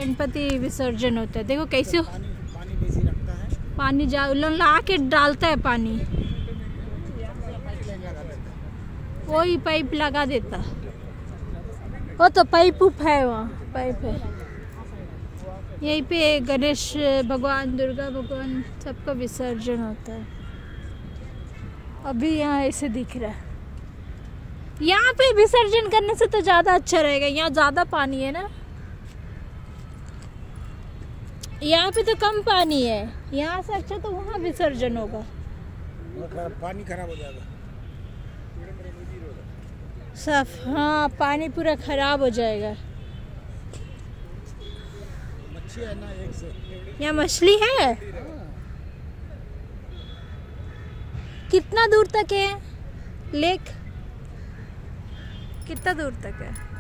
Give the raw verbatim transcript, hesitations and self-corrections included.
गणपति विसर्जन होता है। देखो कैसे पानी पानी बेसी रखता है, पानी जा ला के डालता है पानी, वही पाइप लगा देता। वो तो पाइप उप है, वहाँ पाइप है। यहीं पे गणेश भगवान, दुर्गा भगवान सबका विसर्जन होता है। अभी यहाँ ऐसे दिख रहा है। यहाँ पे विसर्जन करने से तो ज़्यादा अच्छा रहेगा, यहाँ ज़्यादा पानी है ना, यहाँ पे तो कम पानी है। यहाँ से अच्छा तो वहाँ विसर्जन होगा। पानी खराब हो जाएगा साफ, हाँ पानी पूरा खराब हो जाएगा। मच्छी है ना एक से। यहाँ मछली है। कितना दूर तक है लेक, कितना दूर तक है?